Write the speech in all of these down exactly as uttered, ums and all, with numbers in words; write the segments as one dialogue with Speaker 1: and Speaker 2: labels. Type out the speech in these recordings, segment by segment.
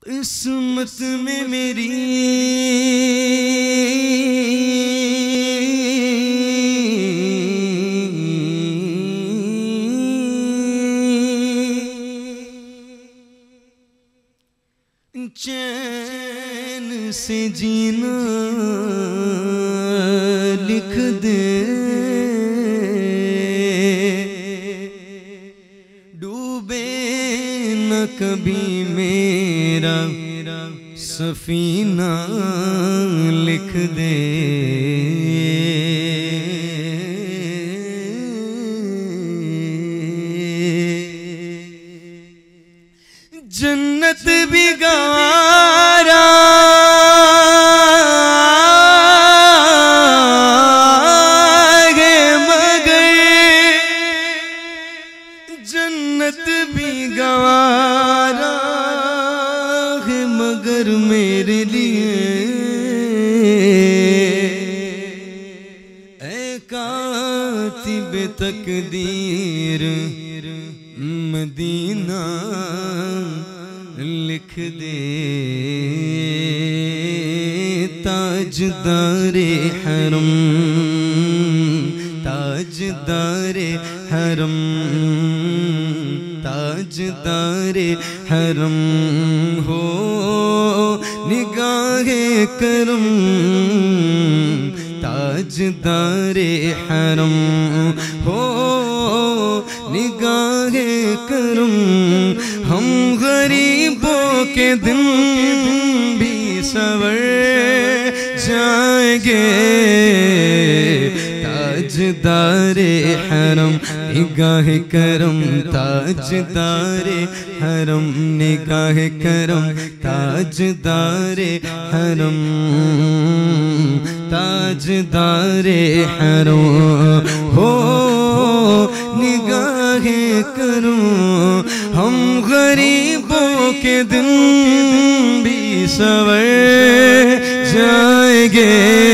Speaker 1: किस्मत में मेरी चैन से जीना लिख दे, डूबे न कभी मेरा सफीना लिख दे। जन्नत भी गवारा है मगर, जन्नत भी गवारा है मगर मेरे लिए ऐ कातिब तकदीर मदीना लिख दे। ताजदारे हरम ताजदारे हरम ताजदारे हरम हो निगाहे करम। ताजदारे हरम हो निगाहे करम। हम गरीबों के दिन भी सवर जाएंगे। ताजदारे हरम निगाह करम ताजदारे हरम निगाह करम ताजदारे हरम ताजदारे हरम हो निगाहे करो। हम गरीबों के दिन भी सवर जाएंगे।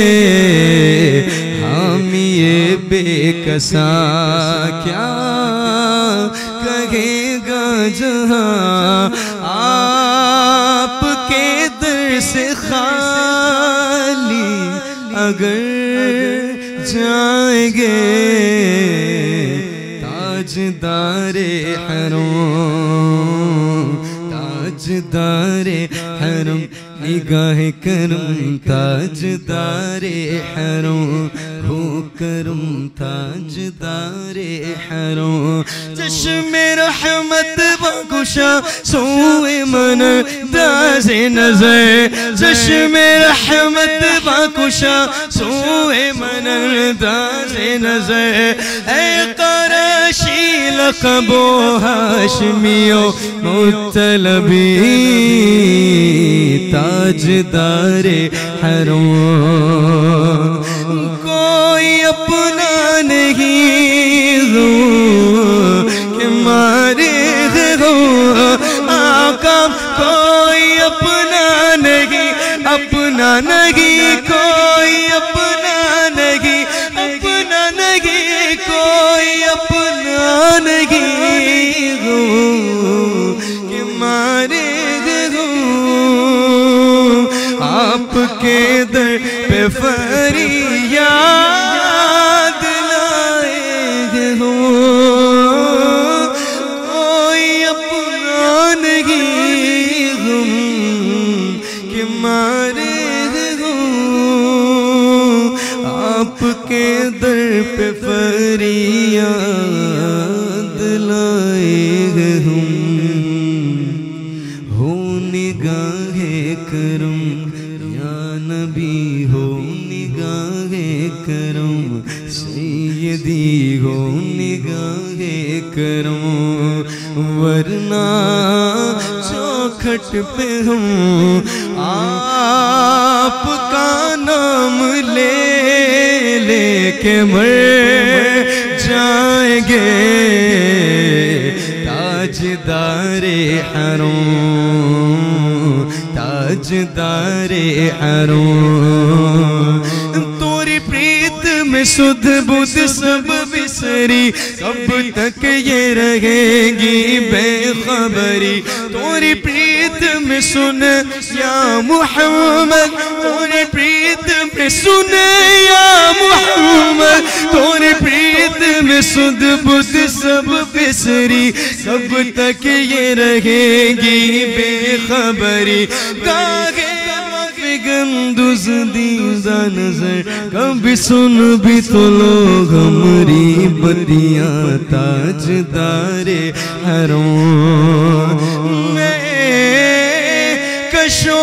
Speaker 1: हम ये बेकसा क्या कहेगा जहां आपके दर से खाली अगर जाएंगे। ताजदारे हरम ताजदारे हरम निगाह करम ताजदारे हरम हो करम ताजदारे हरम। चश्मे रहमत बगुशा सोए मन दाज़े नजर। चश्मे रहमत बगुशा सोए मन दाज़े नजर। ऐ क़ुरैशी लक़बो हाशमियो मुत्तलबी ताजदारे हरम। कोई अपना नहीं हो कि मारे हो आका। कोई अपना नहीं अपना नहीं कोई अपना नहीं अपना नहीं कोई अपना नहीं हो कि मारे हो। आपके दर पे फरियाद लाए हो। कोई अपना नहीं हम कि मारे हो। आपके दर पे फरियाद लाए हम। हो निगाहे करम या नबी हो निगाहे करम। सैयदी हो निगाहे करम। वरना चौखट पे हम आपका नाम ले लेके मर जाएंगे। ताजदारे हरम ताजदारे हरम। तोरी प्रीत में सुध बुध सब विस बिसरी, कब तक ये रहेगी बेखबरी। तोरी प्रीत में सुन या मोहम्मद, तोरी प्रीत में सुन या मोहम्मद, तोरी प्रीत में सुध बुध सब बिसरी, कब तक ये रहेगी बेखबरी। गागे गंदुज दीदा नजर, कभी सुन भी तो लोग हमारी बतियां। ताजदारे हरों में कशो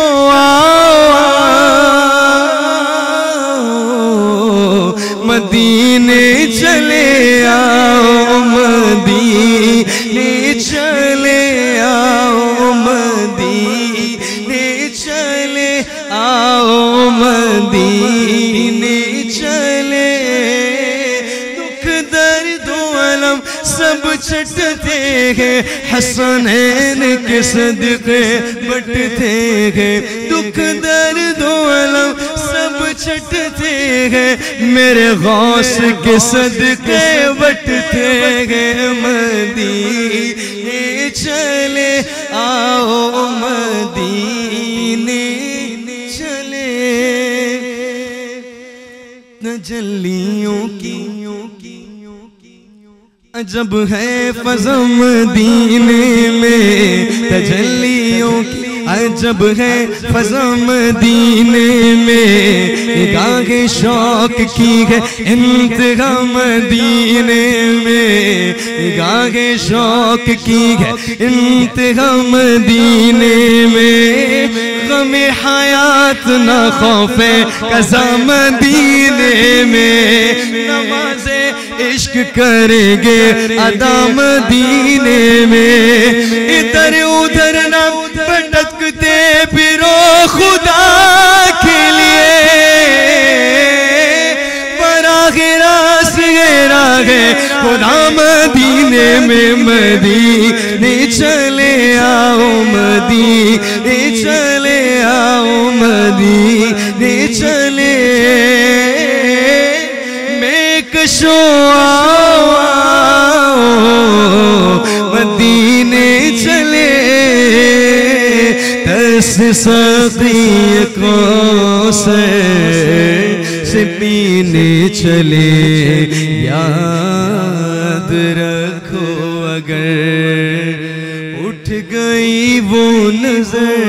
Speaker 1: मदीने चले आओ, मदीने चले आओ, मदीने चले आओ, मदीने चले। दुख दर्द अलम सब छटते हैं, हसनैन के सदके बटते हैं। दुख दर्द अलम सब छटते हैं, मेरे गौस के सदके बटते हैं। मदीने चले आओ, मदीने चले। तजल्लियों की अजब है फज़ा मदीने में, तजल्लियों की अजब है फज़ा मदीने में। निगाहे शौक की है इंतहा मदीने में, निगाहे शौक की है इंतहा मदीने में। गमे हयात न खौफे कज़ा मदीने में, नमाज़े इश्क करेंगे अदा मदीने में। इधर उधर न भटकते फिरो खुदा के लिए, बरागे रास्ते रागे खुदा मदीने में। मदीने चले आओ, मदीने चले आओ, मदीने चले। मैं कशो आओ, मदीने चले। दस सदी को से से पीने चले। याद रखो अगर उठ गई वो नजर,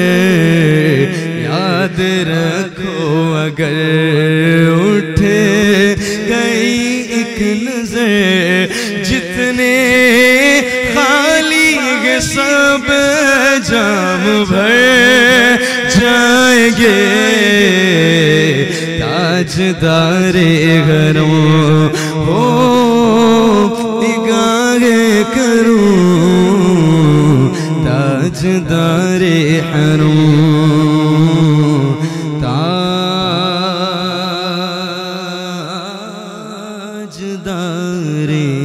Speaker 1: याद रखो अगर उठ गई एक नजर। जितने खाली है सब जाम भर जाएंगे, ताजदारे घरों हो निगाहे करूं, ताजदारे हरों ताजदारे